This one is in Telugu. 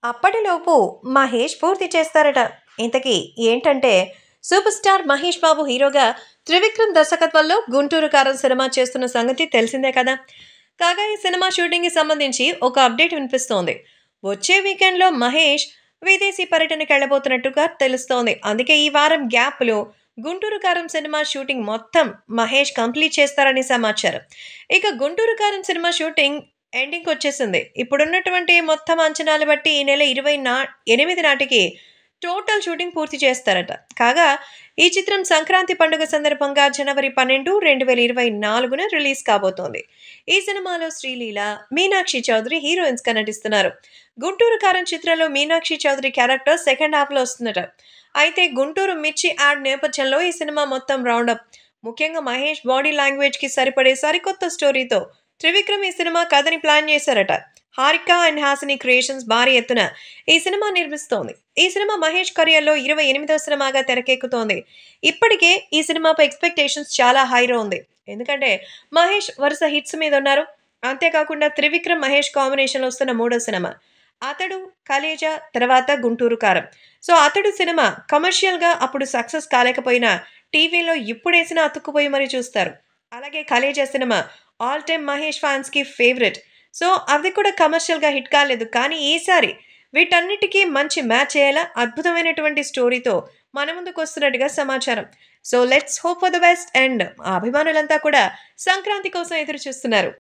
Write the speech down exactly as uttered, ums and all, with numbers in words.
అప్పటిలోపు మహేష్ పూర్తి చేస్తారట. ఇంతకీ ఏంటంటే, సూపర్ స్టార్ మహేష్ బాబు హీరోగా 'త్రివిక్రమ్' దర్శకత్వంలో 'గుంటూరు కారం' సినిమా చేస్తున్న సంగతి తెలిసిందే కదా! కాగా ఈ సినిమా షూటింగ్‌కి సంబంధించి ఒక అప్డేట్ వినిపిస్తోంది. వచ్చే వీకెండ్‌లో మహేష్ విదేశీ పర్యటనకెళ్ళబోతున్నట్టుగా తెలుస్తోంది. అందుకే ఈ వారం గ్యాప్‌లో 'గుంటూరు కారం' సినిమా షూటింగ్ మొత్తం మహేష్ కంప్లీట్ చేస్తారని సమాచారం. ఇక 'గుంటూరు కారం' సినిమా షూటింగ్ ఎండింగ్‌కొచ్చేసింది. ఇప్పుడున్నటువంటి మొత్తం అంచనాలు బట్టి ఈ నెల ఇరవై నా ఎనిమిది నాటికి టోటల్ షూటింగ్ పూర్తి చేస్తారట. కాగా ఈ చిత్రం సంక్రాంతి పండుగ సందర్భంగా జనవరి పన్నెండు, రెండు వేల ఇరవై నాలుగున రిలీజ్ కాబోతోంది. ఈ సినిమాలో శ్రీలీల, మీనాక్షి చౌదరి హీరోయిన్స్‌గా నటిస్తున్నారు. 'గుంటూరు కారం' చిత్రంలో మీనాక్షి చౌదరి క్యారెక్టర్ సెకండ్ హాఫ్‌లో వస్తుందట. అయితే 'గుంటూరు మిర్చి' యాడ్ నేపథ్యంలో ఈ సినిమా మొత్తం రౌండప్. ముఖ్యంగా మహేష్ బాడీ లాంగ్వేజ్‌కి సరిపడే సరికొత్త స్టోరీతో త్రివిక్రమ్ ఈ సినిమా కథని ప్లాన్ చేశారట. హారిక అండ్ హాసిని క్రియేషన్స్ భారీ ఎత్తున ఈ సినిమా నిర్మిస్తోంది. ఈ సినిమా మహేష్ కెరియర్‌లో ఇరవై ఎనిమిదవ సినిమాగా తెరకెక్కుతోంది. ఇప్పటికే ఈ సినిమాపై ఎక్స్‌పెక్టేషన్స్ చాలా హైలో ఉంది. ఎందుకంటే మహేష్ వరుస హిట్స్ మీద ఉన్నారు. అంతేకాకుండా త్రివిక్రమ్, మహేష్ కాంబినేషన్‌లో వస్తున్న మూడో సినిమా 'అతడు', 'కలేజా' తర్వాత 'గుంటూరు కారం'. సో 'అతడు' సినిమా కమర్షియల్‌గా అప్పుడు సక్సెస్ కాలేకపోయినా టీవీలో ఇప్పుడేసినా అతుక్కుపోయి మరీ చూస్తారు. అలాగే 'Khaleja' cinema all time Mahesh ఫ్యాన్స్‌కి ఫేవరెట్. సో అది కూడా కమర్షియల్‌గా హిట్ కాలేదు. కానీ ఈసారి వీటన్నిటికి మంచి మ్యాచ్ అయ్యేలా అద్భుతమైనటువంటి స్టోరీతో మన ముందుకొస్తున్నట్టుగా సమాచారం. So let's hope for the best and ఆ అభిమానులంతా కూడా సంక్రాంతి కోసం ఎదురు చూస్తున్నారు.